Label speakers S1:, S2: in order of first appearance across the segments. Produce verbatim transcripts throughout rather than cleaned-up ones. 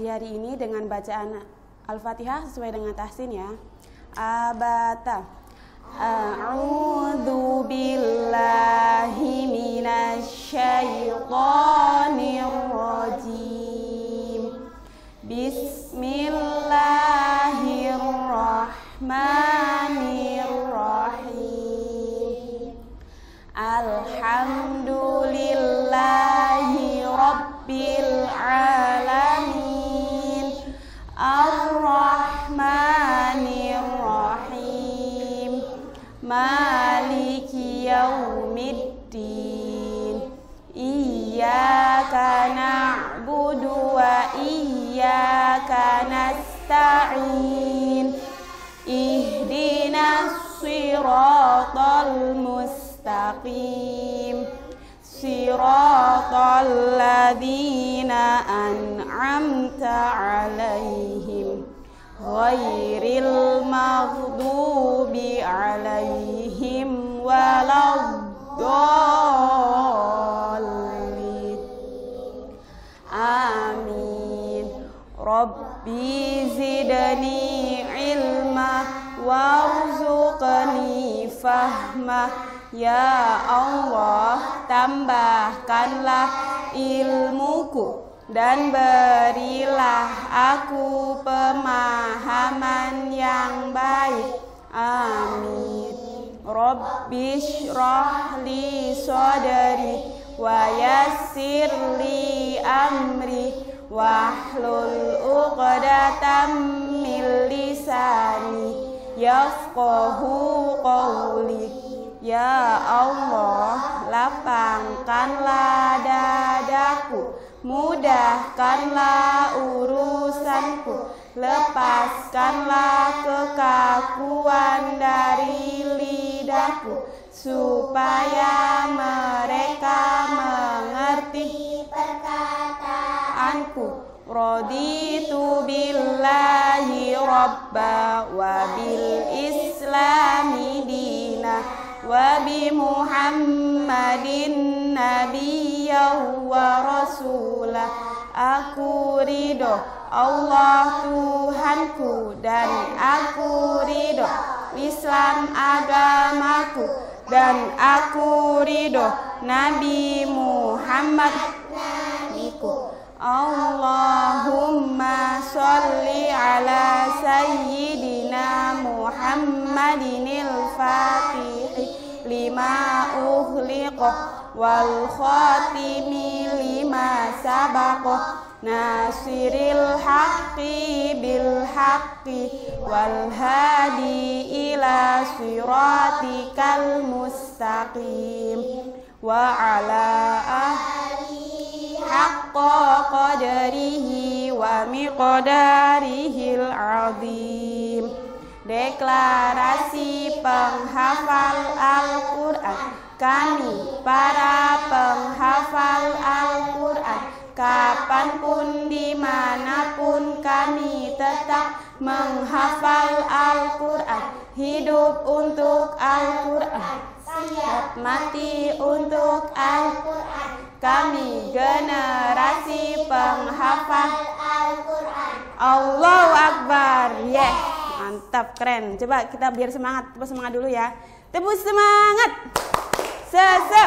S1: pagi hari ini dengan bacaan Al-Fatihah sesuai dengan tahsin ya. Abata. A'udzu billahi minasyaitonir rajim. Bismillahirrahmanirrahim. Alhamdulillahi rabbil alamin. Ar-Rahmanir-Rahim. Maliki yaumiddin. Iyyaka na'budu wa iyyaka nasta'in. Ihdinas siratal mustaqim. Siratal ladzina an'amta 'alaihim ghairil maghdubi 'alaihim waladdallin. Amin. Rabbi zidni ilma warzuqni fahma. Ya Allah, tambahkanlah ilmuku dan berilah aku pemahaman yang baik. Amin. Rabbi shrah li sadri wa yassir li amri wahlul 'uqdatam min lisani yafqahu qawli. Ya Allah, lapangkanlah dadaku, mudahkanlah urusanku, lepaskanlah kekakuan dari lidahku, supaya mereka mengerti perkataanku. Raditu billahi rabba wa bil islami dina wa bi Muhammadin nabiyyan wa rasulah. Aku ridho Allah Tuhanku dan aku ridho Islam agamaku dan aku ridho Nabi Muhammad nabiku. Allahumma sholli ala sayyidina Muhammadinil Fatihi lima ughliqa wal khatimi lima sabaqa nasiril haqqi bil haqqi wal hadi ila siratikal mustaqim wa ala ahli haqqa qadarihi wa miqdarihil azim. Deklarasi penghafal Al-Quran. Kami para penghafal Al-Quran, kapanpun dimanapun kami tetap menghafal Al-Quran. Hidup untuk Al-Quran, siap mati untuk Al-Quran. Kami generasi penghafal Al-Quran. Allahu Akbar. Yeah, mantap, keren. Coba kita biar semangat, tepuk semangat dulu ya. Tepuk semangat. Sesep.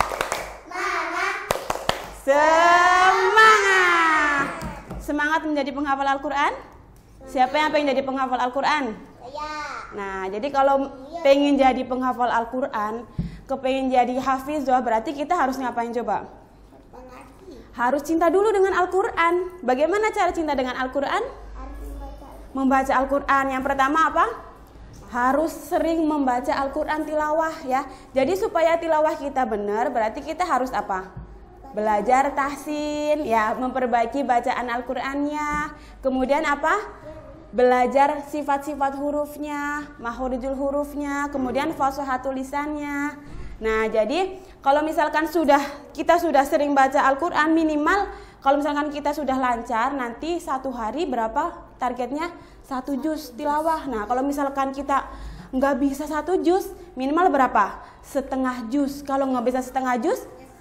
S1: Semangat. Semangat menjadi penghafal Al-Quran. Siapa yang pengen jadi penghafal Al-Quran? Nah, jadi kalau pengen jadi penghafal Al-Quran, kepengen jadi hafizah, berarti kita harus ngapain coba? Harus cinta dulu dengan Al-Quran. Bagaimana cara cinta dengan Al-Quran? Membaca Al-Quran. Yang pertama apa? Harus sering membaca Al-Quran tilawah ya. Jadi supaya tilawah kita benar, berarti kita harus apa? Belajar tahsin ya, memperbaiki bacaan Al-Qurannya. Kemudian apa? Belajar sifat-sifat hurufnya, makhorijul hurufnya, kemudian fasahatul lisannya. Nah, jadi kalau misalkan sudah kita sudah sering baca Al-Quran, minimal kalau misalkan kita sudah lancar, nanti satu hari berapa targetnya? Satu juz tilawah. Nah, kalau misalkan kita nggak bisa satu juz, minimal berapa? Setengah juz. Kalau nggak bisa setengah juz,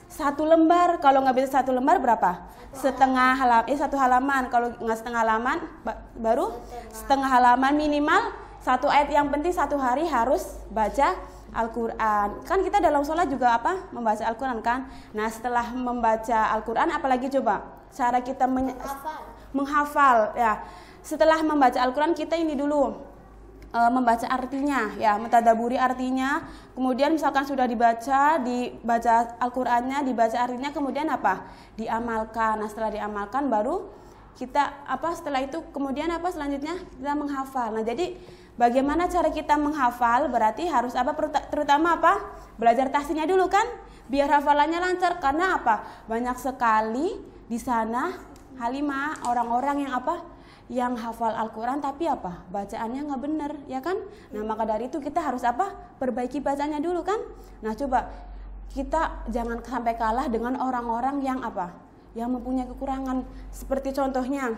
S1: Satu lembar. Kalau nggak bisa satu lembar berapa? Setengah halaman. Eh satu halaman. Kalau nggak setengah halaman, baru setengah halaman minimal. Satu ayat, yang penting satu hari harus baca Al-Quran. Kan kita dalam sholat juga apa? Membaca Al-Quran kan? Nah setelah membaca Al-Quran apalagi coba? Cara kita men- menghafal ya. Setelah membaca Al-Quran kita ini dulu e, membaca artinya ya, mentadaburi artinya. Kemudian misalkan sudah dibaca, dibaca Al-Qurannya, dibaca artinya, kemudian apa? Diamalkan. Nah setelah diamalkan baru kita apa? Setelah itu kemudian apa selanjutnya? Kita menghafal. Nah jadi bagaimana cara kita menghafal? Berarti harus apa? Terutama apa? Belajar tahsinnya dulu kan? Biar hafalannya lancar. Karena apa? Banyak sekali di sana Halimah orang-orang yang apa? Yang hafal Al-Quran tapi apa? Bacaannya nggak bener, ya kan? Nah maka dari itu kita harus apa? Perbaiki bacanya dulu kan? Nah coba kita jangan sampai kalah dengan orang-orang yang apa? Yang mempunyai kekurangan. Seperti contohnya,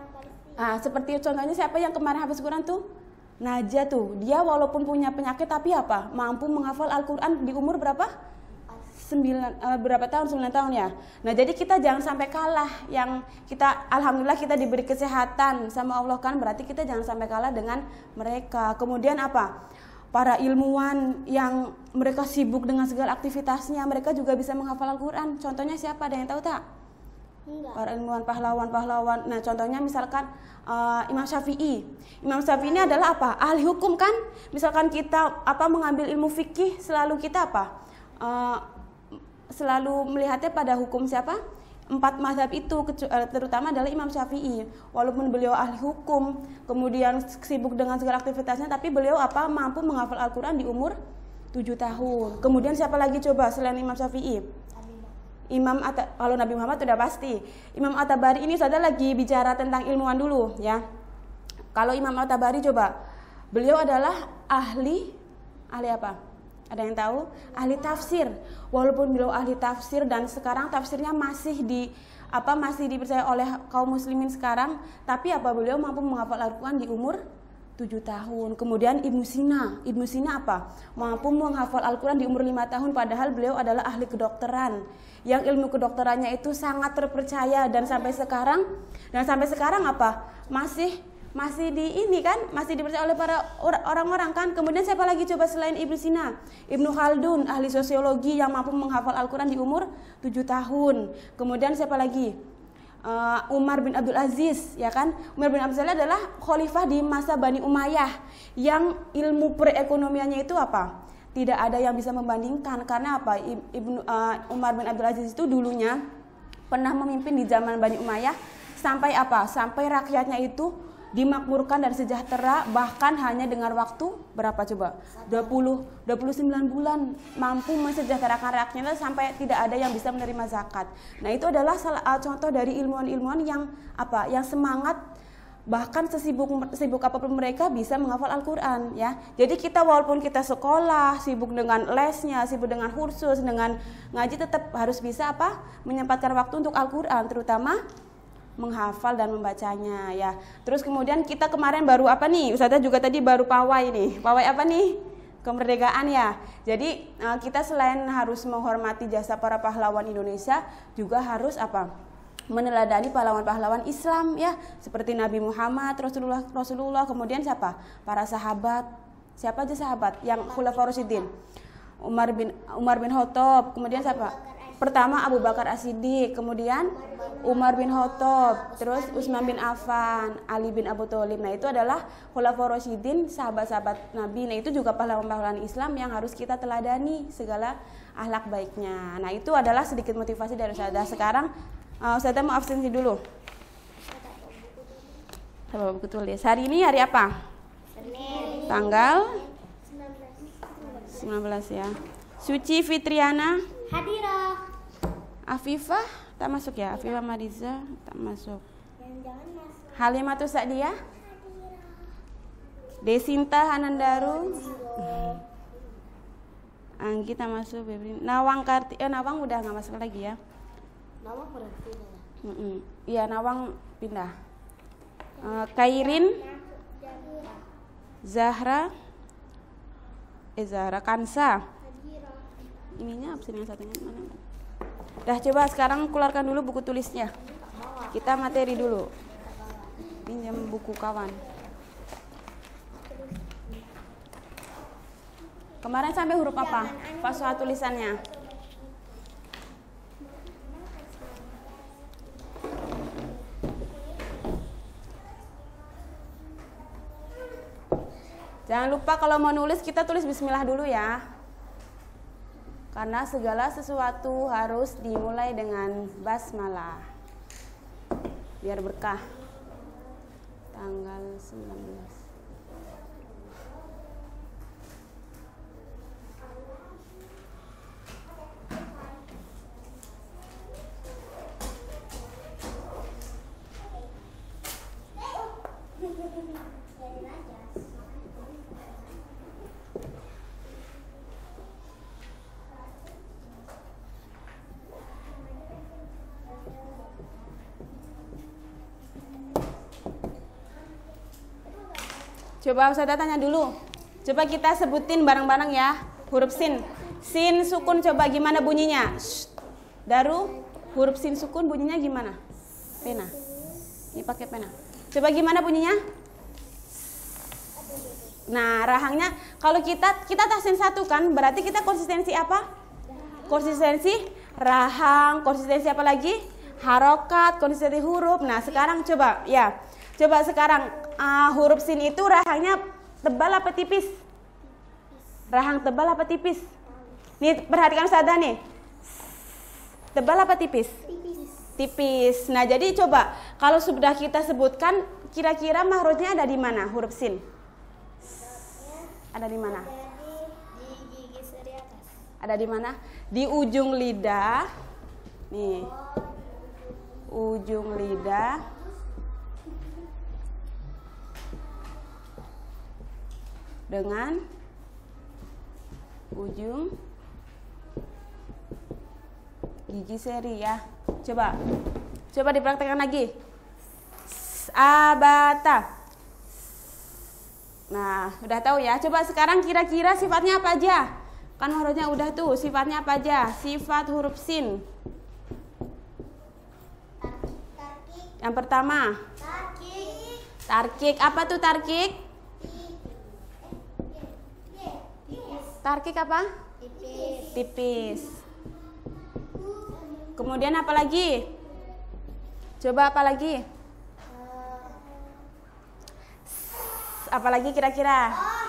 S1: ah, seperti contohnya siapa yang kemarin habis Quran tuh? Najah tuh, dia walaupun punya penyakit tapi apa? Mampu menghafal Al-Quran di umur berapa? sembilan, uh, berapa tahun? sembilan tahun ya. Nah jadi kita jangan sampai kalah. Yang kita alhamdulillah kita diberi kesehatan sama Allah kan, berarti kita jangan sampai kalah dengan mereka. Kemudian apa? Para ilmuwan yang mereka sibuk dengan segala aktivitasnya, mereka juga bisa menghafal Al-Quran. Contohnya siapa? Ada yang tahu tak? Enggak. Para ilmuwan pahlawan-pahlawan. Nah contohnya misalkan uh, Imam Syafi'i. Imam Syafi'i ini adalah apa? Ahli hukum kan. Misalkan kita apa mengambil ilmu fikih, selalu kita apa? Uh, selalu melihatnya pada hukum siapa? Empat mazhab itu, terutama adalah Imam Syafi'i. Walaupun beliau ahli hukum, kemudian sibuk dengan segala aktivitasnya, tapi beliau apa? Mampu menghafal Al-Quran di umur tujuh tahun. Kemudian siapa lagi coba selain Imam Syafi'i? Imam At- kalau Nabi Muhammad sudah pasti. Imam At-Tabari ini saudara lagi bicara tentang ilmuwan dulu ya. Kalau Imam At-Tabari coba, beliau adalah ahli ahli apa? Ada yang tahu? Ahli tafsir. Walaupun beliau ahli tafsir dan sekarang tafsirnya masih di apa masih dipercaya oleh kaum muslimin sekarang, tapi apa beliau mampu menghafal Al-Quran di umur tujuh tahun. Kemudian Ibnu Sina. Ibnu Sina apa? Mampu menghafal Al-Quran di umur lima tahun, padahal beliau adalah ahli kedokteran. Yang ilmu kedokterannya itu sangat terpercaya dan sampai sekarang dan sampai sekarang apa? Masih masih di ini kan, masih dipercaya oleh para orang-orang kan. Kemudian siapa lagi coba selain Ibnu Sina? Ibnu Khaldun, ahli sosiologi yang mampu menghafal Al-Quran di umur tujuh tahun. Kemudian siapa lagi? Uh, Umar bin Abdul Aziz, ya kan? Umar bin Abdul Aziz adalah khalifah di masa Bani Umayyah yang ilmu perekonomiannya itu apa? Tidak ada yang bisa membandingkan. Karena apa? Ibnu uh, Umar bin Abdul Aziz itu dulunya pernah memimpin di zaman Bani Umayyah sampai apa? Sampai rakyatnya itu dimakmurkan dan sejahtera, bahkan hanya dengan waktu berapa coba? dua puluh, dua puluh sembilan bulan mampu mensejahterakan rakyatnya sampai tidak ada yang bisa menerima zakat. Nah, itu adalah salah contoh dari ilmuwan-ilmuwan yang apa? Yang semangat, bahkan sesibuk sibuk apapun mereka bisa menghafal Al-Quran ya. Jadi kita walaupun kita sekolah, sibuk dengan lesnya, sibuk dengan kursus, dengan ngaji, tetap harus bisa apa? Menyempatkan waktu untuk Al-Quran, terutama menghafal dan membacanya ya. Terus kemudian kita kemarin baru apa nih? Ustazah juga tadi baru pawai nih. Pawai apa nih? Kemerdekaan ya. Jadi kita selain harus menghormati jasa para pahlawan Indonesia, juga harus apa? Meneladani pahlawan-pahlawan Islam ya, seperti Nabi Muhammad, Rasulullah Rasulullah, kemudian siapa? Para sahabat. Siapa aja sahabat yang Khulafaur Rasyidin? Umar bin Umar bin Khattab, kemudian siapa? Pertama Abu Bakar As-Siddiq, kemudian Umar bin Khattab, terus Utsman bin Affan, Ali bin Abu Thalib. Nah, itu adalah Khulafaur Rasyidin, sahabat-sahabat Nabi. Nah, itu juga pahlawan-pahlawan Islam yang harus kita teladani segala akhlak baiknya. Nah, itu adalah sedikit motivasi dari Ustazah. Sekarang uh, Ustazah mau absensi dulu. Coba buku tulis. Hari ini hari apa? Senin. Tanggal sembilan belas ya. Suci Fitriana
S2: hadirah.
S1: Afifah tak masuk ya? Afifah Mariza tak masuk.
S2: Jangan masuk.
S1: Halimatus Sa'diyah? Desinta Hanandaru? Anggi tak masuk. Nawang Karti, eh Nawang udah nggak masuk lagi ya?
S2: Nawang berarti
S1: ya? Iya, Nawang pindah. Uh, Kairin, Zahra, eh Zahra Kansa. Ininya absen yang satunya mana? Dah, coba sekarang keluarkan dulu buku tulisnya. Kita materi dulu. Pinjam buku kawan. Kemarin sampai huruf apa? Pas soal tulisannya. Jangan lupa kalau mau nulis kita tulis bismillah dulu ya. Karena segala sesuatu harus dimulai dengan basmalah. Biar berkah. Tanggal sembilan belas. Coba Ustazah tanya dulu. Coba kita sebutin bareng-bareng ya. Huruf sin. Sin sukun coba gimana bunyinya? Shh. Daru, huruf sin sukun bunyinya gimana? Pena. Ini pakai pena. Coba gimana bunyinya? Nah, rahangnya kalau kita kita tasin satu kan, berarti kita konsistensi apa? Konsistensi rahang, konsistensi apa lagi? Harokat, konsistensi huruf. Nah, sekarang coba ya. Coba sekarang uh, huruf sin itu rahangnya tebal apa tipis? Rahang tebal apa tipis? Nih perhatikan Ustazah nih. Tebal apa tipis? Tipis. Tipis. Nah, jadi coba kalau sudah kita sebutkan kira-kira mahrojnya ada di mana huruf sin? Ada di mana?
S2: Di gigi seri atas.
S1: Ada di mana? Di ujung lidah. Nih. Ujung lidah. Dengan ujung gigi seri ya. Coba. Coba dipraktekkan lagi. Abata. Nah, udah tahu ya. Coba sekarang kira-kira sifatnya apa aja? Kan hurufnya udah tuh. Sifatnya apa aja? Sifat huruf sin.
S2: Tarkik.
S1: Yang pertama.
S2: Tarkik.
S1: Tarkik. Apa tuh tarkik? Tarkik apa?
S2: Tipis.
S1: Tipis. Kemudian apa lagi? Coba apa lagi? Apa lagi kira-kira?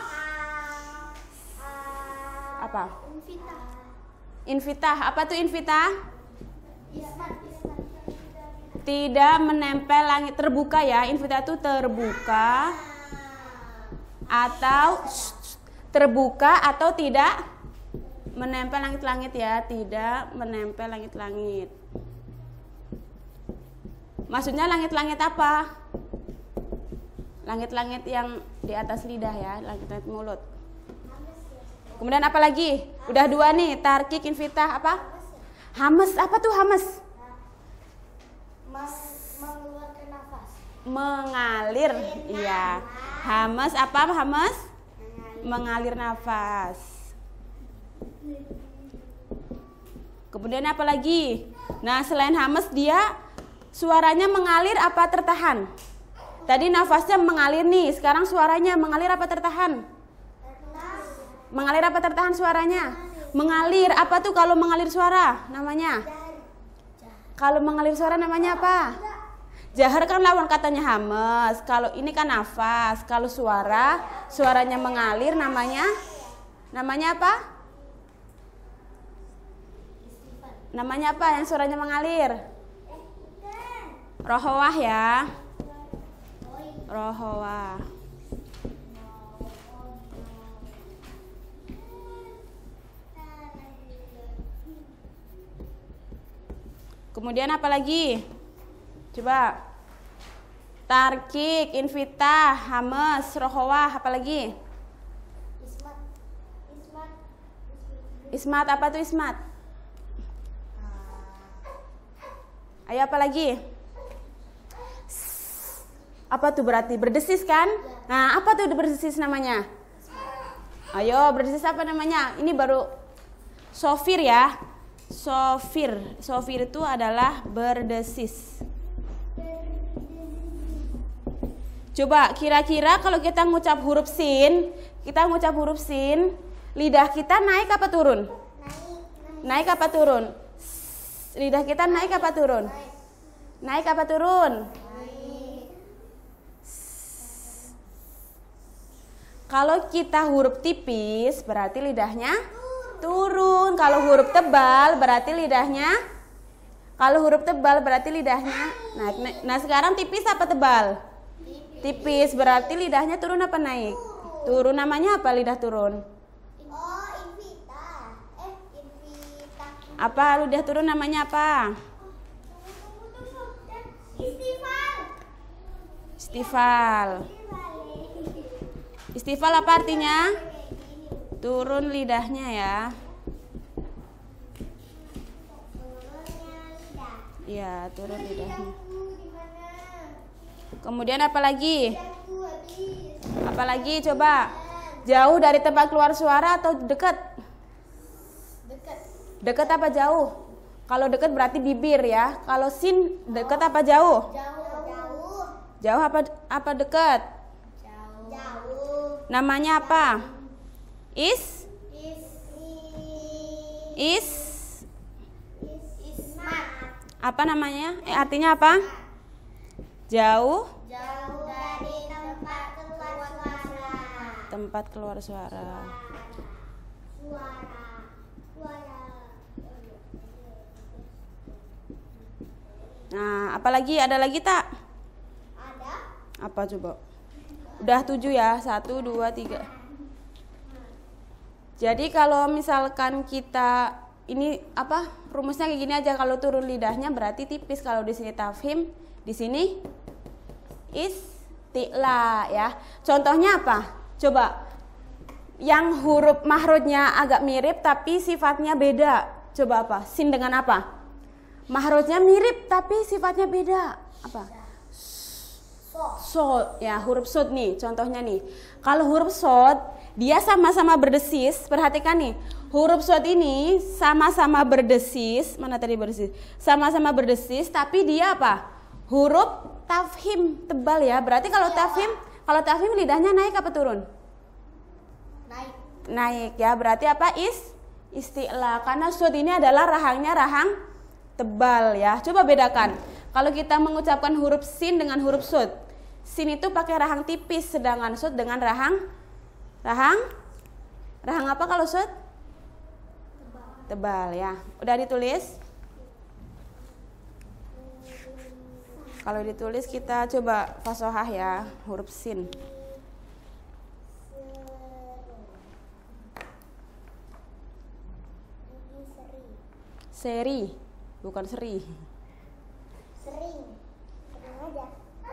S1: Apa?
S2: Invitah.
S1: Invitah. Apa tuh invitah?
S2: Ismat. Ismat.
S1: Tidak menempel langit, terbuka ya. Invitah itu terbuka atau terbuka atau tidak menempel langit-langit ya, tidak menempel langit-langit. Maksudnya langit-langit apa? Langit-langit yang di atas lidah ya, langit-langit mulut. Kemudian apa lagi? Udah dua nih, tarkik, invitah, apa? Hames, apa tuh hames?
S2: Mas mengeluarkan nafas.
S1: Mengalir, iya. Hames apa? Hames? Mengalir nafas. Kemudian apa lagi? Nah, selain hames dia suaranya mengalir apa tertahan? Tadi nafasnya mengalir nih, sekarang suaranya mengalir apa tertahan? Mengalir apa tertahan suaranya? Mengalir. Apa tuh kalau mengalir suara? Namanya? Kalau mengalir suara namanya apa? Jahar kan lawan katanya hames. Kalau ini kan nafas. Kalau suara, suaranya mengalir namanya namanya apa? Namanya apa yang suaranya mengalir? Rohowah ya. Rohowah. Kemudian apa lagi? Coba. Tarkik, invitah, hames, rohowah, apa lagi?
S2: Ismat. Ismat.
S1: Ismat, apa tuh ismat? Ayo apa lagi? Apa tuh berarti? Berdesis kan? Nah, apa tuh berdesis namanya? Ayo, berdesis apa namanya? Ini baru sofir ya. Sofir. Sofir itu adalah berdesis. Coba kira-kira kalau kita ngucap huruf sin, kita ngucap huruf sin, lidah kita naik apa turun? Naik, naik. Naik apa turun? Lidah kita naik apa turun? Naik, naik apa turun? Naik. Kalau kita huruf tipis berarti lidahnya turun. Kalau huruf tebal berarti lidahnya Kalau huruf tebal berarti lidahnya naik. Nah, sekarang tipis apa tebal? Tipis, berarti lidahnya turun apa naik? Turun. Namanya apa lidah turun?
S2: Oh, invita. Eh, invita.
S1: Apa lidah turun namanya apa?
S2: Istifal.
S1: Istifal. Istifal apa artinya? Turun lidahnya ya. Iya, turun lidahnya. Kemudian apa lagi? Apa lagi coba? Jauh dari tempat keluar suara atau dekat?
S2: Dekat.
S1: Dekat apa jauh? Kalau dekat berarti bibir ya. Kalau sin dekat apa jauh?
S2: Jauh.
S1: Jauh apa apa dekat?
S2: Jauh. Jauh.
S1: Namanya apa? Is?
S2: Is.
S1: Is?
S2: Ismat.
S1: Apa namanya? Eh artinya apa? Jauh?
S2: Jauh dari tempat keluar suara.
S1: Tempat keluar suara.
S2: Suara. Suara.
S1: Nah, apalagi ada lagi tak?
S2: Ada.
S1: Apa coba? Udah tujuh ya, satu, dua, tiga. Jadi kalau misalkan kita ini apa rumusnya kayak gini aja, kalau turun lidahnya berarti tipis, kalau di sini tafhim, di sini isti'la ya. Contohnya apa? Coba yang huruf mahrujnya agak mirip tapi sifatnya beda. Coba apa? Sin dengan apa? Mahrujnya mirip tapi sifatnya beda. Apa? Sod ya, huruf sod nih contohnya nih. Kalau huruf sod dia sama-sama berdesis, perhatikan nih. Huruf sod ini sama-sama berdesis, mana tadi berdesis? Sama-sama berdesis tapi dia apa? Huruf tafhim tebal ya. Berarti kalau tafhim, kalau tafhim lidahnya naik apa turun?
S2: Naik.
S1: Naik ya. Berarti apa? Is isti'la. Karena sod ini adalah rahangnya rahang tebal ya. Coba bedakan. Kalau kita mengucapkan huruf sin dengan huruf sod. Sin itu pakai rahang tipis, sedangkan sod dengan rahang rahang rahang apa kalau sod? Tebal. Tebal ya. Udah ditulis? Kalau ditulis kita coba fasohah ya, huruf sin. Seri, bukan seri.
S2: Sering. Sering aja.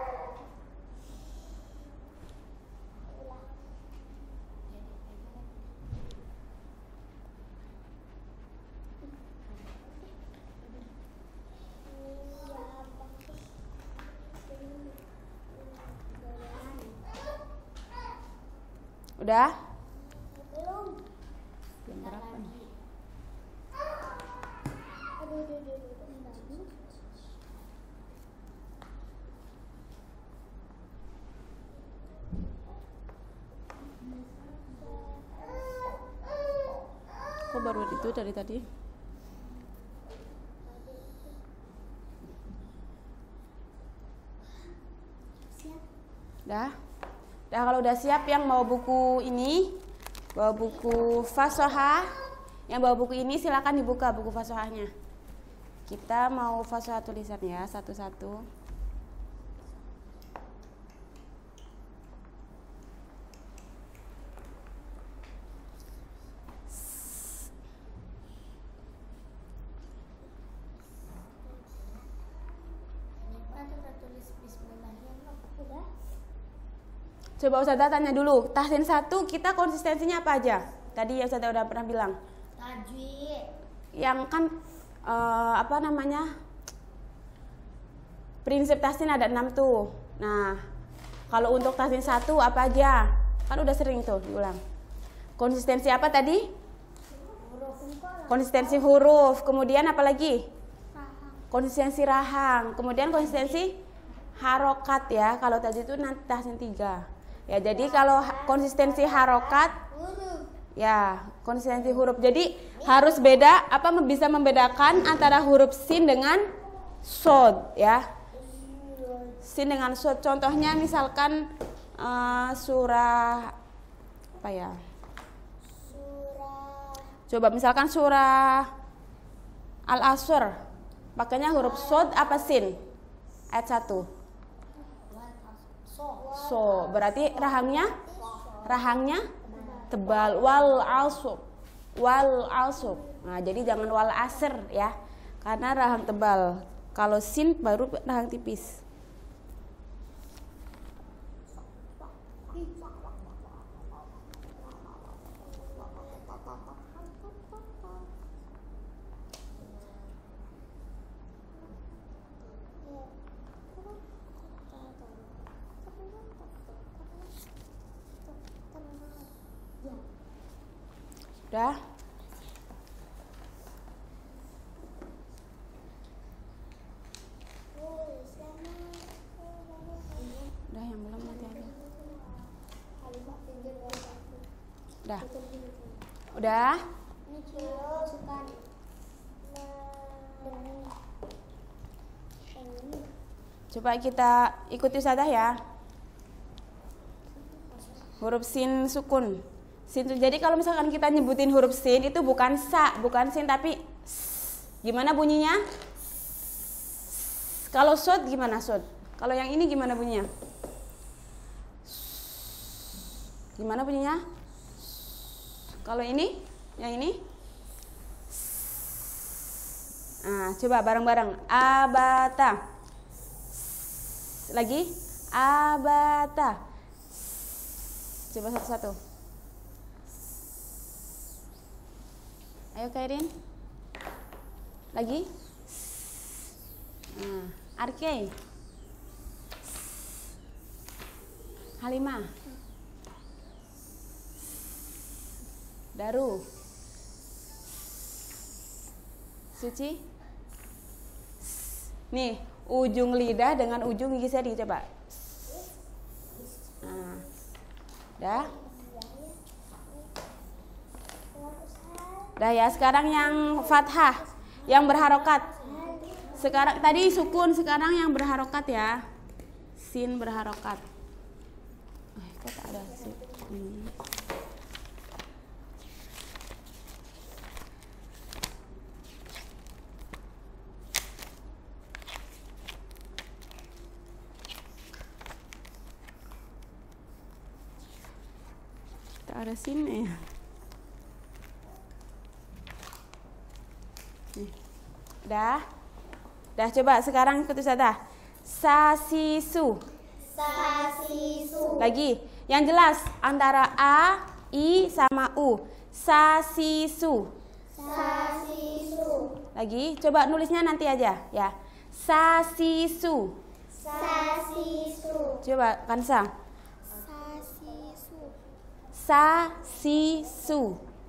S1: Udah?
S2: Belum.
S1: Jam berapa nih?
S2: Aduh, aduh, aduh, aduh.
S1: Kok baru itu dari tadi?
S2: Siap.
S1: Udah? Udah, kalau udah siap yang mau buku ini, bawa buku fasohah, yang bawa buku ini silakan dibuka buku fasohahnya. Kita mau fasohah tulisan ya, satu-satu. Coba Ustazah tanya dulu, tahsin satu kita konsistensinya apa aja? Tadi ya Ustazah udah pernah bilang.
S2: Tajwid.
S1: Yang kan uh, apa namanya? Prinsip tahsin ada enam tuh. Nah, kalau untuk tahsin satu apa aja? Kan udah sering tuh diulang. Konsistensi apa tadi?
S2: Huruf.
S1: konsistensi huruf. Kemudian apa lagi? Konsistensi rahang. Kemudian konsistensi harokat ya. Kalau tadi itu nanti tahsin tiga. Ya, jadi kalau konsistensi harokat, ya konsistensi huruf. Jadi harus beda, apa bisa membedakan antara huruf sin dengan sod ya. Sin dengan sod. Contohnya misalkan uh, surah apa ya? Coba misalkan surah Al-Asr, pakainya huruf sod apa sin? Ayat satu. So, berarti rahangnya rahangnya tebal. Wal asr. Wal asr. Nah, jadi jangan wal asr ya. Karena rahang tebal. Kalau sin baru rahang tipis. Udah? Udah, yang belum nanti ada. Udah? Udah? Coba kita ikuti saja ya. Huruf sin sukun. Sin. Jadi kalau misalkan kita nyebutin huruf sin itu bukan sa, bukan sin tapi s. Gimana bunyinya? S. Kalau sod gimana sod? Kalau yang ini gimana bunyinya? Gimana bunyinya? Kalau ini? Yang ini? Nah, coba bareng-bareng. Abata. Lagi? Abata. Coba satu-satu. Ayo Kairin. Lagi? Nah, Arke. Halimah. Daru. Suci. Nih, ujung lidah dengan ujung gigi seri coba. Nah. Dah? Dah ya, sekarang yang fathah, yang berharokat. Sekarang tadi sukun, sekarang yang berharokat ya. Sin berharokat. Eh, kok tak ada sin ini. Tak ada sin ya. Dah, dah coba sekarang ikuti saja. Sasisu.
S2: Sasisu.
S1: Lagi, yang jelas antara a, i sama u. Sasisu.
S2: Sasisu.
S1: Lagi, coba nulisnya nanti aja ya. Sasisu.
S2: Sasisu.
S1: Coba Kansa.
S2: Sasisu.
S1: Sasisu.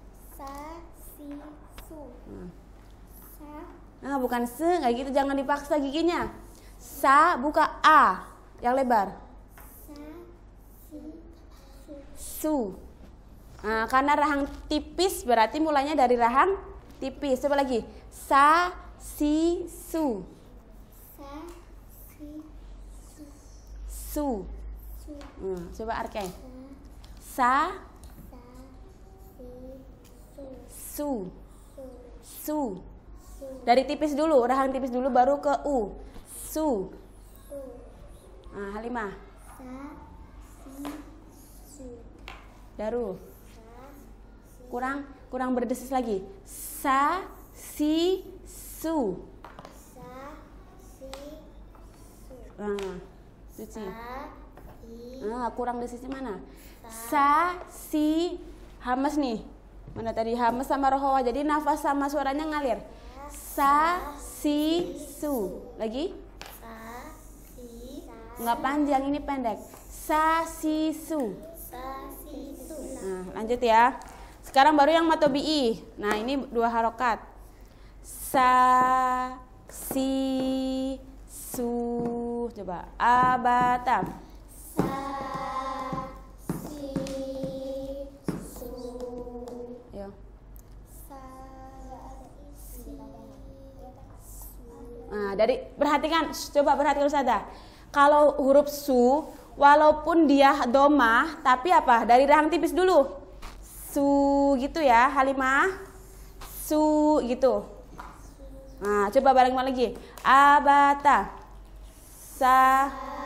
S2: Sasisu.
S1: Hmm.
S2: Sa.
S1: Nah, bukan se, kayak gitu, jangan dipaksa giginya. Sa buka a yang lebar.
S2: Sa. Si. Su.
S1: Su. Nah, karena rahang tipis berarti mulainya dari rahang tipis. Coba lagi. Sa, si, su.
S2: Sa. Si. Su.
S1: Su.
S2: Su.
S1: Hmm, coba Arke.
S2: Sa.
S1: Sa,
S2: Sa. Si. Su.
S1: su.
S2: Su.
S1: Su.
S2: Su.
S1: Dari tipis dulu, rahang tipis dulu baru ke u. Su.
S2: Su.
S1: Nah, Halimah.
S2: Sa. Si. Su.
S1: Daru.
S2: Sa. Si.
S1: Kurang kurang berdesis lagi. Sa, si, su.
S2: Sa. Si. Su.
S1: Nah, Suci.
S2: Sa. Si.
S1: Nah, kurang desisnya mana? Sa, si, hamas nih. Mana tadi hamas sama rohawa. Jadi nafas sama suaranya ngalir. Sa, si, su. Lagi?
S2: Sa. Si.
S1: Enggak panjang, ini pendek. Sa, si, su.
S2: Sa. Si. Su.
S1: Nah, lanjut ya. Sekarang baru yang matobi'i. Nah, ini dua harokat. Sa, si, su. Coba. Abata.
S2: Sa, si, su.
S1: Ayo.
S2: Sa, si, su.
S1: Nah, dari perhatikan, coba perhatikan Ustazah. Kalau huruf su, walaupun dia domah, tapi apa? Dari rahang tipis dulu. Su gitu ya, Halimah. Su gitu. Nah, coba bareng lagi. Abata. Sa,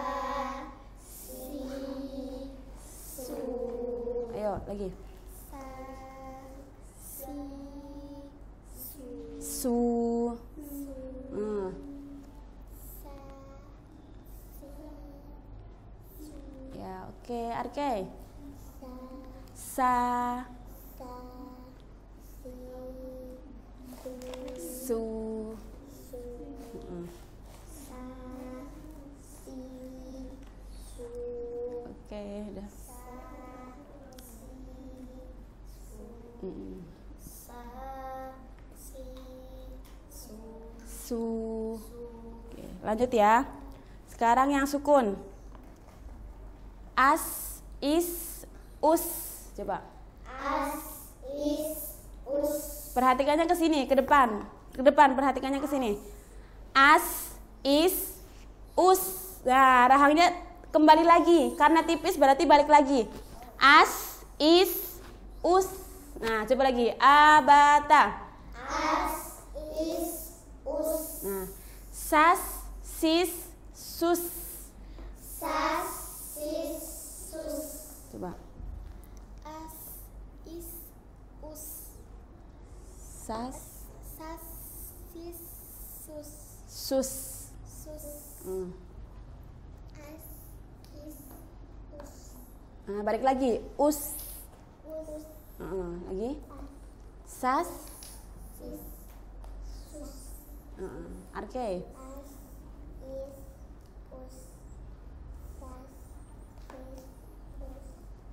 S2: Si, su.
S1: ayo lagi.
S2: Sa, si, su.
S1: Su. Hmm.
S2: Sa, si, su.
S1: Ya, oke, Arke.
S2: Sa,
S1: Sa,
S2: sa, si, su.
S1: su.
S2: Su.
S1: Hmm.
S2: Sa, si, su.
S1: Oke, udah.
S2: Sa, si, su.
S1: Hmm.
S2: Sa, si, su.
S1: Su.
S2: Su.
S1: Oke, lanjut ya. Sekarang yang sukun. As, is, us. Coba.
S2: As, is, us.
S1: Perhatikannya ke sini, ke depan. Ke depan, perhatikannya ke sini. As, is, us. Nah, rahangnya kembali lagi. Karena tipis berarti balik lagi. As, is, us. Nah, coba lagi. Abata.
S2: As, is, us.
S1: Nah, sas, sis, sus.
S2: Sas, sis, sus.
S1: Coba.
S2: As, is, us.
S1: Sas,
S2: Sas, sis, sus.
S1: sus.
S2: Sus.
S1: Hmm.
S2: As, is, us.
S1: Nah, balik lagi. Us.
S2: Us.
S1: Uh, lagi. Sas.
S2: Sis, sus.
S1: Uh, Arke.
S2: As, is, us. Sas, sis, us.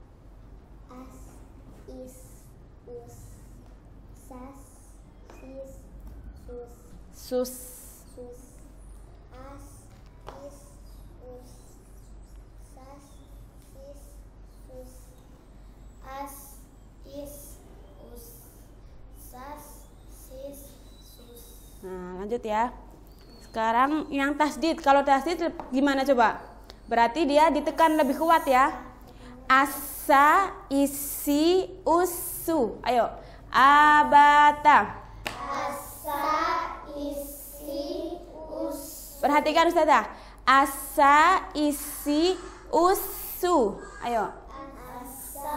S2: As, is, us. Sas, sis, sus.
S1: Sus.
S2: Sus. As, is, us. Sas, sis, sus. As, is, us. Sas, sis, sus.
S1: Nah, lanjut ya. Sekarang yang tasdid. Kalau tasdid gimana coba? Berarti dia ditekan lebih kuat ya. Asa, isi, usu. Ayo. Abata.
S2: Asa, isi, us.
S1: Perhatikan Ustazah. Asa, isi, usu. Ayo.
S2: Asa,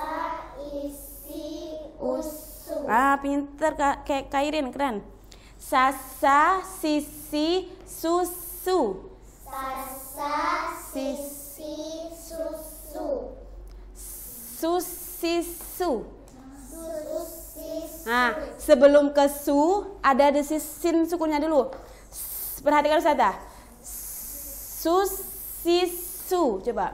S2: isi, usu.
S1: Ah, pinter kayak Kairin, keren. Sasa, sisi, susu.
S2: Sasa, sisi, susu.
S1: Susisu.
S2: Susis.
S1: Nah, sebelum ke su ada desis sin sukunnya dulu. S- Perhatikan Ustazah. Susisu. Coba.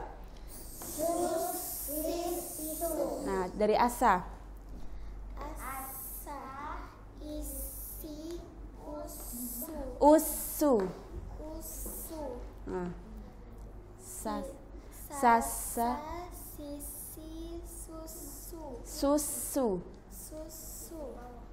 S2: Susisu.
S1: Nah, dari asa.
S2: Asa, isi, usu.
S1: Usu.
S2: Usu.
S1: Nah. Sas.
S2: Sasa,
S1: Sasa.
S2: sisi, susu.
S1: Susu.
S2: Susu.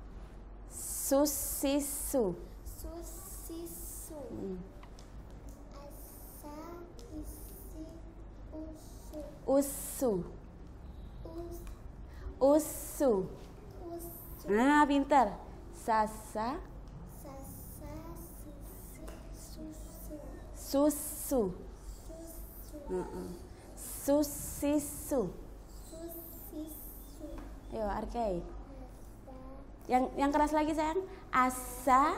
S1: Susisu.
S2: Susisu.
S1: Hmm.
S2: Asa, isi, usu.
S1: Usu.
S2: Us,
S1: Usu.
S2: usu.
S1: Nah, pintar. Sasa.
S2: Sasa, sisi, susu.
S1: Susu.
S2: Susu.
S1: Heeh. Susisu.
S2: Susisu.
S1: Ayo, Arkei.
S2: Asa,
S1: Yang yang keras lagi sayang. Asa,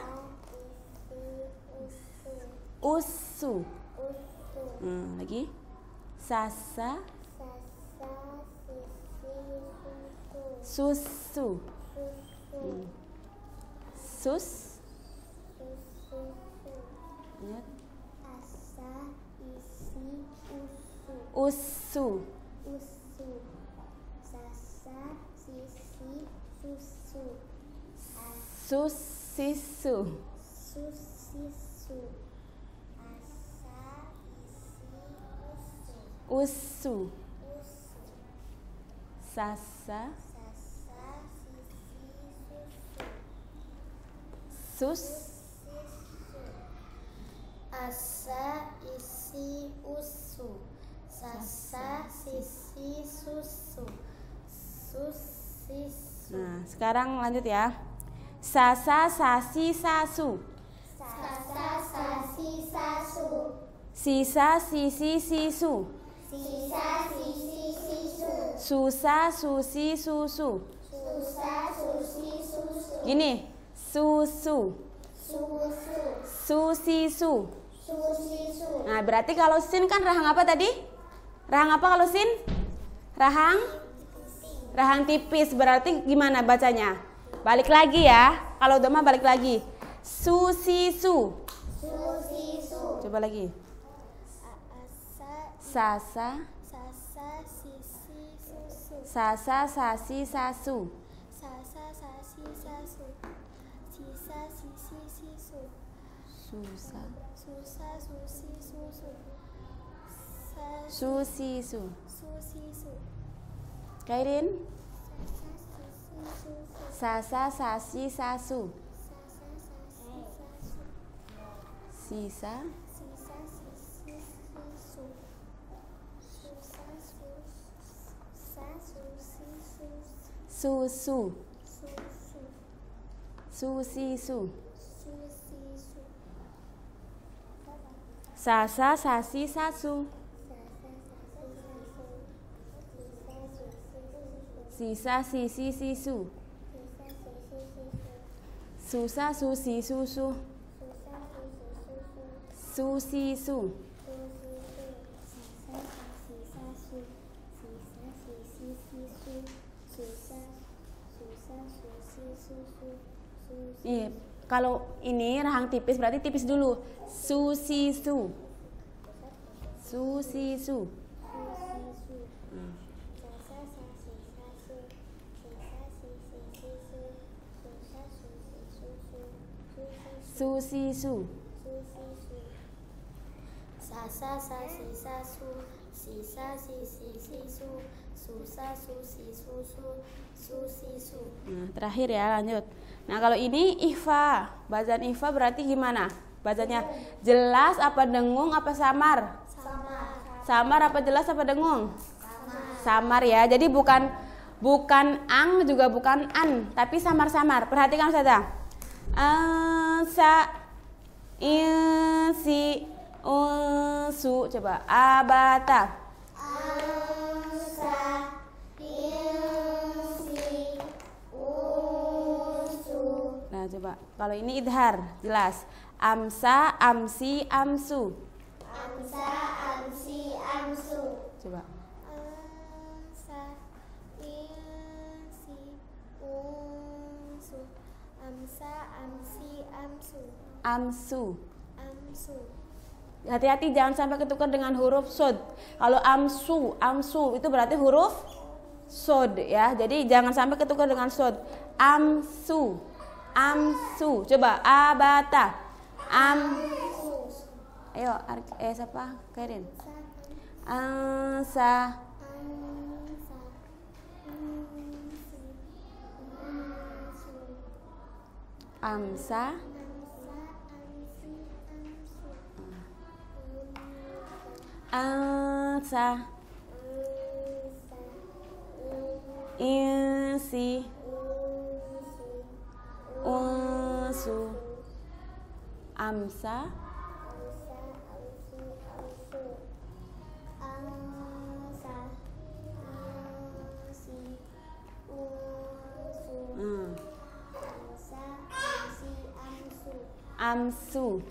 S2: isi, usu.
S1: usu.
S2: Usu.
S1: Hmm, lagi. Sasa,
S2: Sasa, sisi, usu.
S1: susu.
S2: Susu.
S1: Sus.
S2: Susu.
S1: Ingat.
S2: Asa, isi, usu.
S1: Usu.
S2: Usu. Sasa, sisi, susu,
S1: Susisu.
S2: susisu, asa, isi, usu,
S1: Usu.
S2: usu,
S1: Sasa.
S2: sasa, sisi, susu,
S1: Sus.
S2: susisu, asa, isi, usu, sasa, sisi, susu, susisu,
S1: Nah, sekarang lanjut ya. Sasa, sasi, sasu.
S2: sasa, sasi, sasu,
S1: Sisa, sisi, sisu.
S2: sisa, sisi, sisu,
S1: Susa, susi, susu.
S2: susah, susi, susu,
S1: Gini. Susu.
S2: susu,
S1: Susisu.
S2: susisu,
S1: Nah, berarti kalau sin kan rahang apa tadi? Rahang apa kalau sin? Rahang? Rahang tipis. Berarti gimana bacanya? Balik lagi ya. Kalau udah mah balik lagi. Susisu.
S2: susisu,
S1: Coba lagi.
S2: asa,
S1: Sasa.
S2: sasa, sisi, susu,
S1: Sasa, sasi, sasu.
S2: sasa, sasi, sasu, sisa, sisi, sisu,
S1: Susa.
S2: susah, susi, susu, sa,
S1: Susisu.
S2: susisu,
S1: Kairin.
S2: sasa,
S1: Sasa, sasi,
S2: sisi, susu,
S1: sasu.
S2: sasa, sasi, sasu,
S1: Sisa.
S2: sisa, sisi, sisu, susah, sus, sa, susi, sus,
S1: Susu.
S2: susu,
S1: Susisu.
S2: susisu,
S1: Sasa, sasi, sasu. Sisa, sisi, sisu. Susa, susi, susu. Susisu. Iya, kalau ini rahang tipis berarti tipis dulu. Susisu. Susisu. Susisu.
S2: Sasa, sasi, sasu, sisa, sisi, sisu, susa, susi, susu, susisu.
S1: Nah, terakhir ya, lanjut. Nah, kalau ini ihfa. Bacaan ihfa berarti gimana? Bacanya jelas apa dengung apa samar?
S2: Samar.
S1: Samar apa jelas apa dengung? Samar ya. Jadi bukan bukan ang juga bukan an, tapi samar-samar. Perhatikan saja. Sa in si unsu. Coba abata.
S2: Amsa, insi, usu.
S1: Nah, coba. Kalau ini idhar, jelas. Amsa, amsi, amsu.
S2: Amsa, amsi, amsu.
S1: Coba.
S2: Amsa, insi, unsu. Amsa, amsi, amsu.
S1: Amsu.
S2: Amsu.
S1: Hati-hati jangan sampai ketukar dengan huruf sod. Kalau amsu, amsu itu berarti huruf sod ya. Jadi jangan sampai ketukar dengan sod. Amsu. Amsu. Coba abata. Am. Ayo, eh siapa? Kairin. Ansa.
S2: Amsa, insi, unsu.
S1: Amsa.
S2: Amsa, amsi, amsu.
S1: Ansa. Insi. Unsu. Amsa. Hmm. Amsu.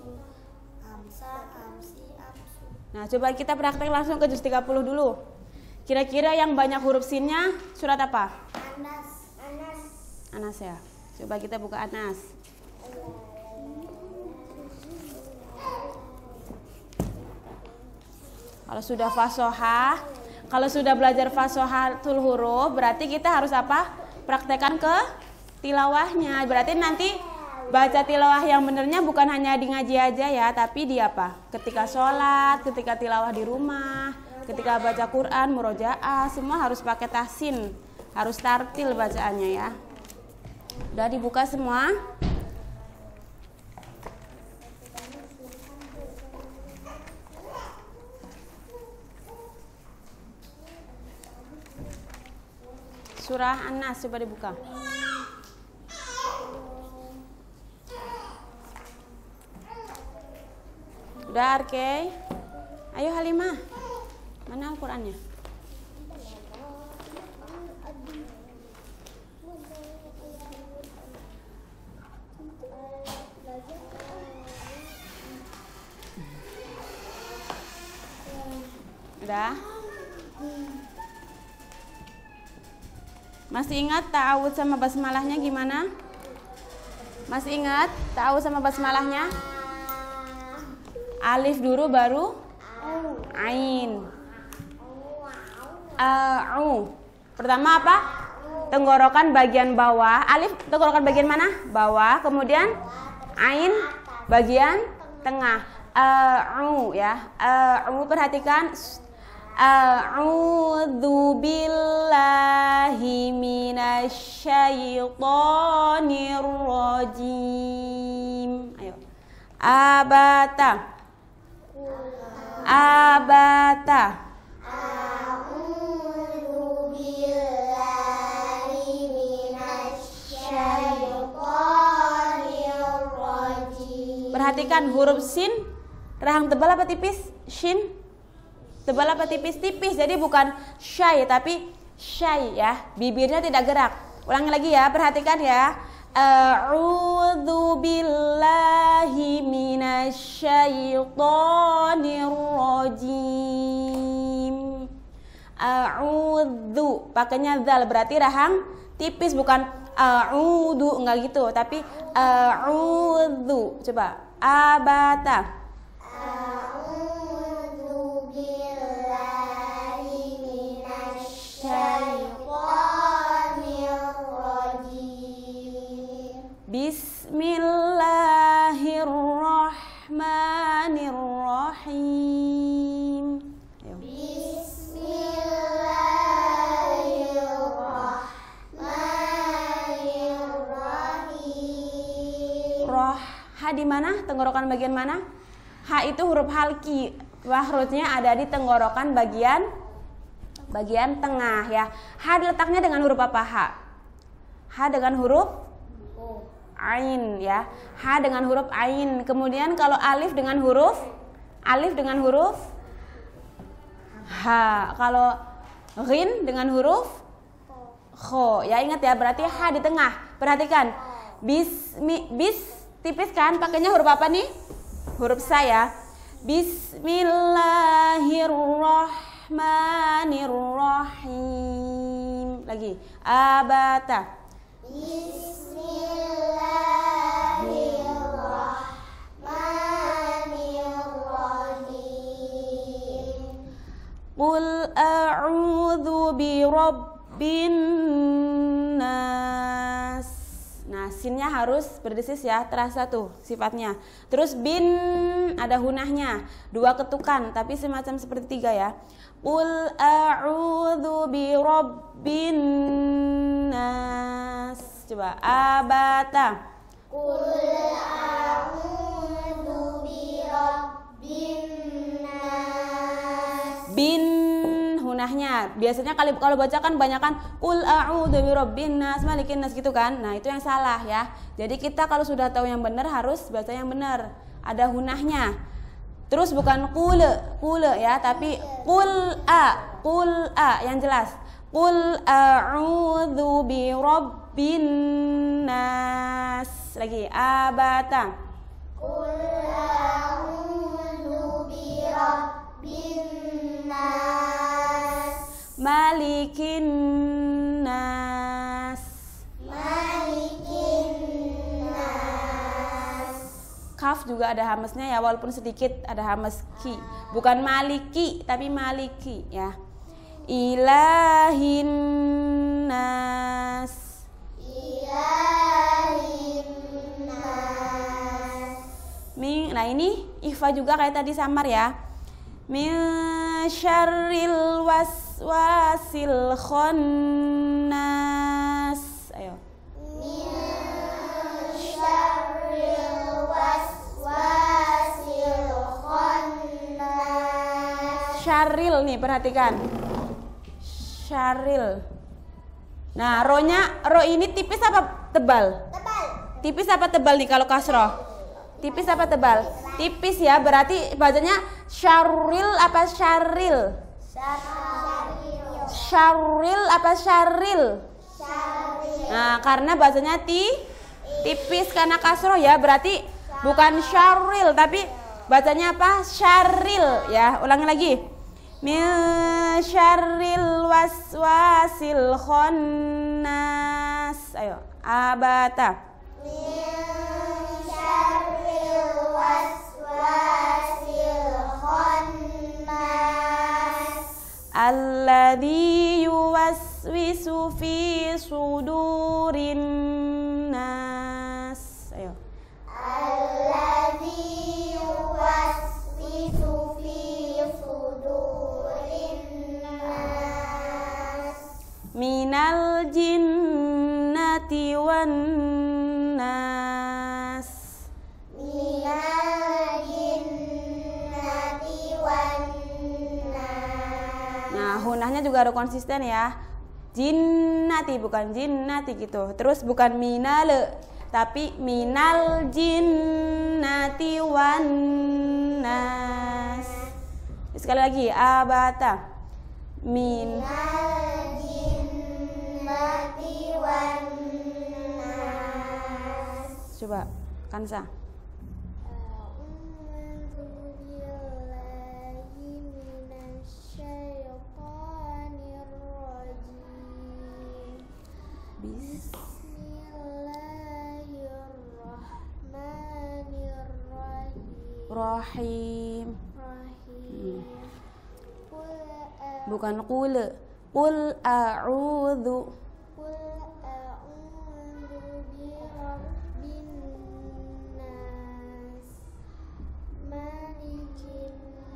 S1: Nah, coba kita praktek langsung ke juz tiga puluh dulu. Kira-kira yang banyak huruf sinnya surat apa?
S2: Anas. Anas.
S1: Anas ya. Coba kita buka Anas. Kalau sudah fasohah, kalau sudah belajar fasohatul huruf, berarti kita harus apa? Praktekkan ke tilawahnya. Berarti nanti baca tilawah yang benernya bukan hanya di ngaji aja ya, tapi di apa? Ketika sholat, ketika tilawah di rumah, ketika baca Quran, murojaah, semua harus pakai tahsin, harus tartil bacaannya ya. Udah dibuka semua? Surah An-Nas coba dibuka. Udah Arke? Ayo Halimah. Mana Al-Qur'annya? Udah? Masih ingat ta'awud sama basmalahnya gimana? Masih ingat ta'awud sama basmalahnya? Alif dulu baru ain. A'u. Pertama apa? Tenggorokan bagian bawah. Alif tenggorokan bagian mana? Bawah. Kemudian ain bagian tengah. A'u ya. A'u perhatikan. A'udzu billahi minasyaitonir rajim. Ayo. Abata. Abata.
S2: A'udzu billahi minasyaitonir rajim.
S1: Perhatikan huruf sin, rahang tebal apa tipis? Shin tebal apa tipis? Tipis. Jadi bukan syai tapi syai ya. Bibirnya tidak gerak. Ulangi lagi ya, perhatikan ya. A'udzu billahi minasyaitonir rajim. A'udzu pakainya zal, berarti rahang tipis, bukan a'udzu, enggak gitu, tapi a'udzu. Coba abata. Bismillahirrahmanirrahim.
S2: Bismillahirrahmanirrahim.
S1: Roh, ha di mana? Tenggorokan bagian mana? Ha itu huruf halki. Mahrujnya ada di tenggorokan bagian bagian tengah ya. Ha letaknya dengan huruf apa? Ha. Ha dengan huruf ain ya. Ha dengan huruf ain. Kemudian kalau alif dengan huruf alif dengan huruf ha. Kalau ghin dengan huruf kho. Ya ingat ya, berarti ha di tengah. Perhatikan. Bismi bis tipis kan? Pakainya huruf apa nih? Huruf sa ya. Bismillahirrahmanirrahim. Lagi. Abata.
S2: Bismillahirrahmanirrahim.
S1: Qul a'udzu birabbin nas. Nah, sinnya harus berdesis ya, terasa tuh sifatnya. Terus bin ada hunahnya, dua ketukan tapi semacam seperti tiga ya. Qul a'udzu birabbin nas. Coba abata.
S2: Qul a'udzu birabbin nas.
S1: Bin hunahnya. Biasanya kalau kalau baca kan banyakan qul a'udzu birabbin nas malikin nas gitu kan. Nah, itu yang salah ya. Jadi kita kalau sudah tahu yang benar harus baca yang benar. Ada hunahnya. Terus bukan qul, qul ya, tapi qul a, qul a yang jelas. Qul a'udzu birabbin nas. Lagi abata.
S2: Qul a'udzu birabbin nas.
S1: Malikin nas.
S2: Malikin nas.
S1: Kaf juga ada hamesnya ya, walaupun sedikit ada hames ki. Bukan maliki tapi maliki ya. Ilahin nas.
S2: Ilahin nas.
S1: Min, nah ini ikhfa juga kayak tadi samar ya. Min syarril waswasil khannas. Ayo.
S2: Min syarril waswasil khannas.
S1: Syarril nih, perhatikan. Syarril. Nah, ro-nya, ro ini tipis apa tebal?
S2: Tebal.
S1: Tipis apa tebal nih kalau kasroh? Tipis apa tebal? Tipis ya, berarti bacanya syarril apa syarril?
S2: Syarril.
S1: Syarril apa syarril?
S2: Syarril.
S1: Nah, karena bacanya ti tipis karena kasroh ya, berarti bukan syarril tapi bacanya apa? Syarril ya. Ulangi lagi. Min syarril waswasil khannas. Ayo, abata.
S2: Min syarril waswasil khannas.
S1: Alladzi yuwaswisu fi sudurin nas. Ayo.
S2: Alladzi yuwaswisu fi sudurin nas.
S1: Minal jinnati wan nas.
S2: Minal jinnati wan nas.
S1: Nah, hunahnya juga harus konsisten ya. Jinnati bukan jinnati gitu. Terus bukan minal tapi minal jinnati wan nas. Sekali lagi, abata. Min
S2: Minal jinnati wan nas.
S1: Coba, Kansa.
S2: A'udzu billahi minasyaitonir rajim.
S1: Bis.
S2: Bismillahirrahmanirrahim.
S1: Rahim.
S2: Rahim. Qul a-
S1: Bukan qul. Qul a'udzu.
S2: Qul a'udzu birabbin nas. Malikin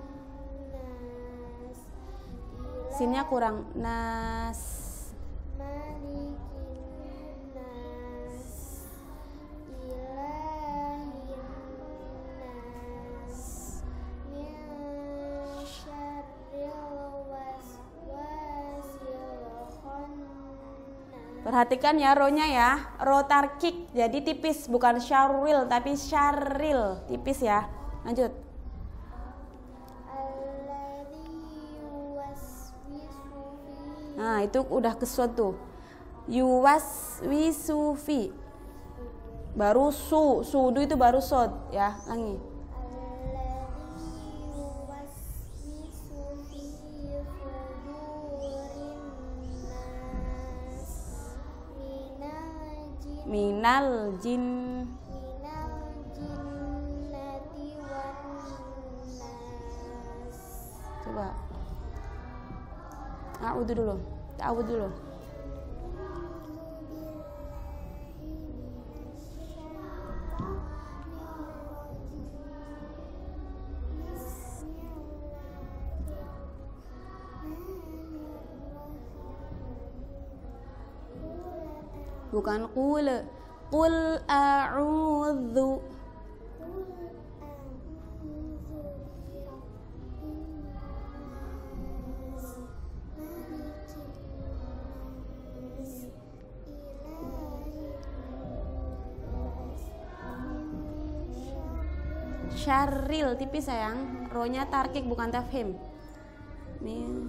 S2: nas.
S1: Sinnya kurang. Nas.
S2: Malikin nas. Ilahin nas. Min syarril waswasil khannas.
S1: Perhatikan ya ro-nya ya. Ro tarkik. Jadi tipis, bukan syarril tapi syarril. Tipis ya. Lanjut.
S2: Alladzi yuwaswisu fi
S1: Nah, itu udah kesod tuh. Yuwaswisu fi. Baru su, sudu itu baru sod ya. Langi.
S2: Alladzi yuwaswisu fi sudurin nas. Minal jin
S1: Minal jin.
S2: minal jinnati wan nas.
S1: Coba. A'udzu dulu. Ta'awudz dulu. Bukan qul. Qul a'udzu. Syarril tipis sayang. Ro-nya tarkik bukan tafhim. Min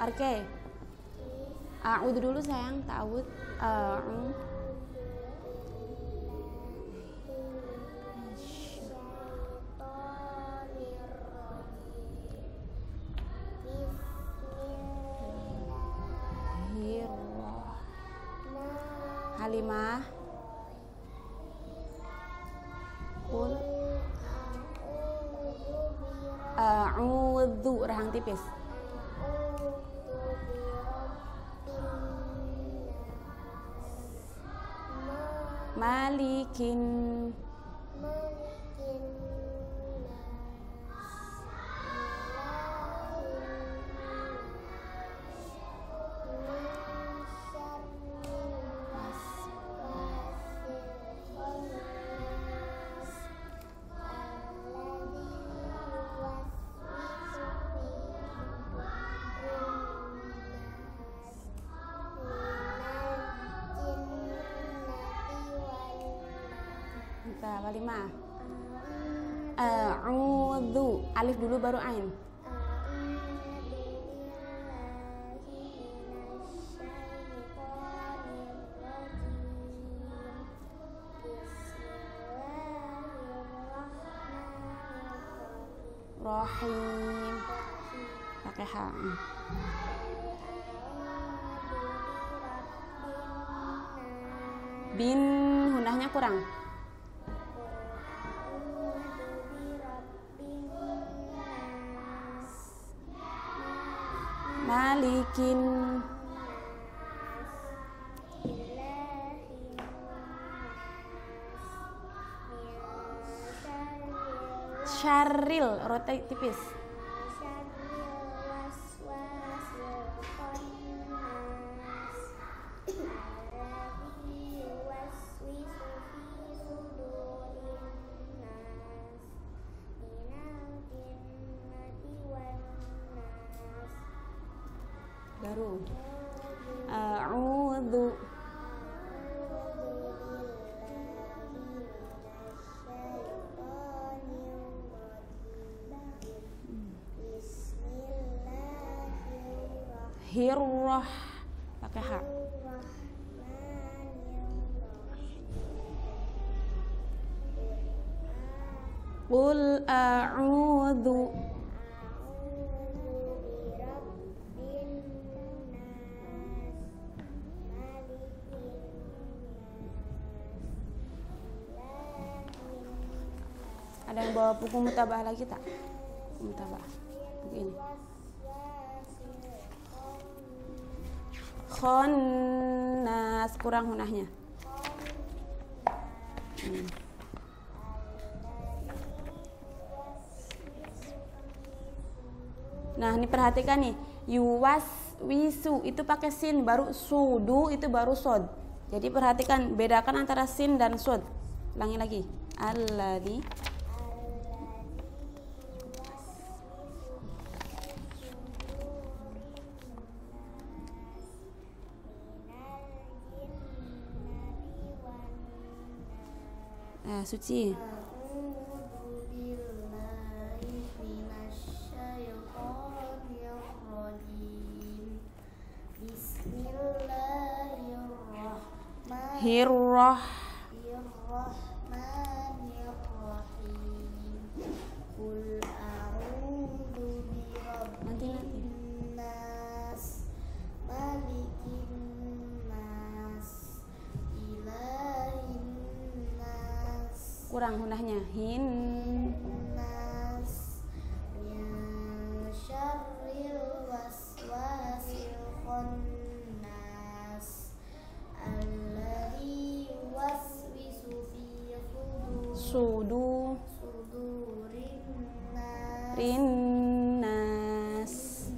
S1: Arke. A'udzu dulu sayang, ta'awud. A'udzu. Halimah. Qul a'udzu, rahang tipis. Malikin. Halimah. A'udzu, alif dulu baru ain. Rahim. Pakai ha. Bin, hunahnya kurang. Malikin. Syaril, rotai tipis. Baru a'udzu. Hirrah, pakai ha. Qul a'udzu. Ada yang bawa buku mutabah lagi tak? Buku mutabah, buku ini. Khonnas, kurang hunahnya. Hmm. Nah, ini perhatikan nih. Yuwas wisu itu pakai sin, baru sudu itu baru sod. Jadi perhatikan, bedakan antara sin dan sod. Ulangi lagi. Alladzi Nah, suci. Hirrah. Nanti nanti. Kurang hunahnya. Hin. Sudu rinnas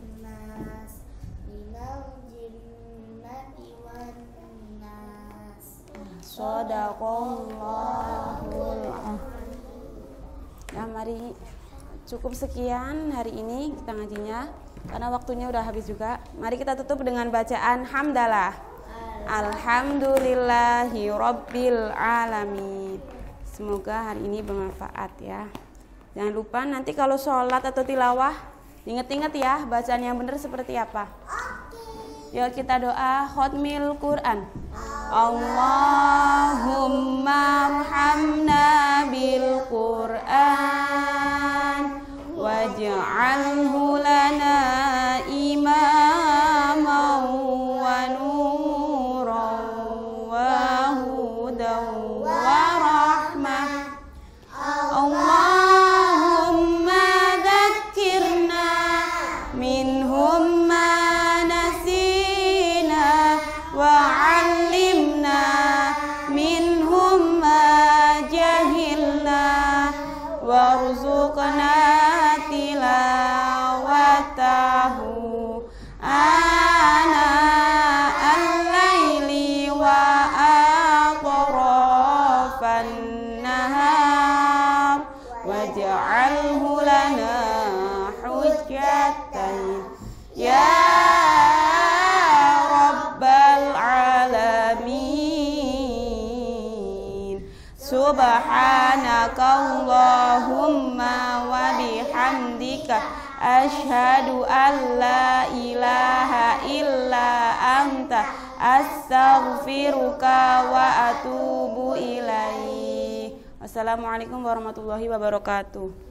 S1: Shadaqallahul azim. Ya, mari cukup sekian hari ini kita ngajinya karena waktunya udah habis juga. Mari kita tutup dengan bacaan hamdalah. Alhamdulillahi rabbil alamin. Semoga hari ini bermanfaat ya. Jangan lupa nanti kalau sholat atau tilawah Ingat-ingat ya, bacaan yang benar seperti apa. Yuk kita doa Khatmil Quran. Allahumma arhamna bil Quran waj'alhu lana imaman wa nuran wa hudan wa rahmah. Allahumma dzakkirna minhum ma nasina wa 'allimna minhum ma jahilna warzuqna tilawatahu ana al-laili wa atrafan nahar waj'alhu lana hujjatan ya rabbal alamin. Subhanaka Allahumma wa bihamdika asyhadu an la ilaha illa anta astaghfiruka wa atubu ilaik. Wassalamualaikum warahmatullahi wabarakatuh.